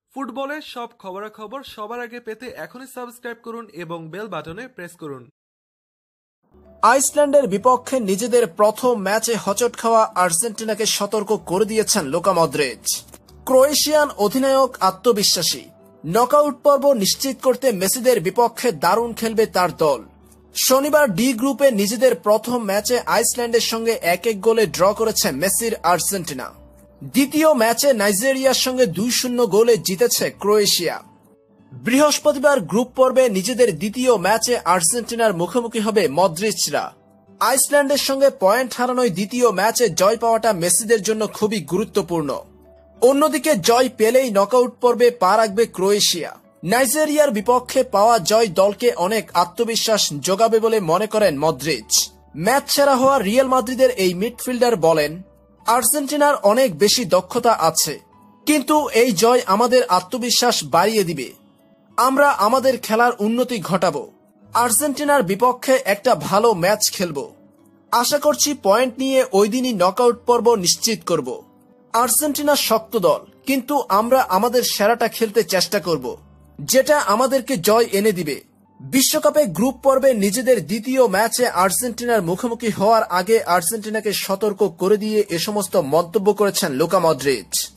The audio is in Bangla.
ফুটবলের সব খবরাখবর সবার আগে পেতে এখনই সাবস্ক্রাইব করুন এবং বেল বাটনে প্রেস করুন। আইসল্যান্ডের বিপক্ষে নিজেদের প্রথম ম্যাচে হোঁচট খাওয়া আর্জেন্টিনাকে সতর্ক করে দিয়েছেন লুকা মদ্রিচ। ক্রোয়েশিয়ান অধিনায়ক আত্মবিশ্বাসী, নকআউট পর্ব নিশ্চিত করতে মেসিদের বিপক্ষে দারুণ খেলবে তার দল। শনিবার ডি গ্রুপে নিজেদের প্রথম ম্যাচে আইসল্যান্ডের সঙ্গে 1-1 গোলে ড্র করেছে মেসির আর্জেন্টিনা। দ্বিতীয় ম্যাচে নাইজেরিয়ার সঙ্গে 2-0 গোলে জিতেছে ক্রোয়েশিয়া। বৃহস্পতিবার গ্রুপ পর্বে নিজেদের দ্বিতীয় ম্যাচে আর্জেন্টিনার মুখোমুখি হবে মদ্রিচরা। আইসল্যান্ডের সঙ্গে পয়েন্ট হারানোয় দ্বিতীয় ম্যাচে জয় পাওয়াটা মেসিদের জন্য খুবই গুরুত্বপূর্ণ। অন্যদিকে জয় পেলেই নকআউট পর্বে পা রাখবে ক্রোয়েশিয়া। নাইজেরিয়ার বিপক্ষে পাওয়া জয় দলকে অনেক আত্মবিশ্বাস যোগাবে বলে মনে করেন মদ্রিচ। ম্যাচ সেরা হওয়া রিয়াল মাদ্রিদের এই মিডফিল্ডার বলেন, আর্জেন্টিনার অনেক বেশি দক্ষতা আছে, কিন্তু এই জয় আমাদের আত্মবিশ্বাস বাড়িয়ে দিবে। আমরা আমাদের খেলার উন্নতি ঘটাবো। আর্জেন্টিনার বিপক্ষে একটা ভালো ম্যাচ খেলব। আশা করছি পয়েন্ট নিয়ে ওই দিনই নকআউট পর্ব নিশ্চিত করব। আর্জেন্টিনা শক্ত দল, কিন্তু আমরা আমাদের সেরাটা খেলতে চেষ্টা করব, যেটা আমাদেরকে জয় এনে দিবে। বিশ্বকাপে গ্রুপ পর্বে নিজেদের দ্বিতীয় ম্যাচে আর্জেন্টিনার মুখোমুখি হওয়ার আগে আর্জেন্টিনাকে সতর্ক করে দিয়ে এ সমস্ত মন্তব্য করেছেন লুকা মদ্রিচ।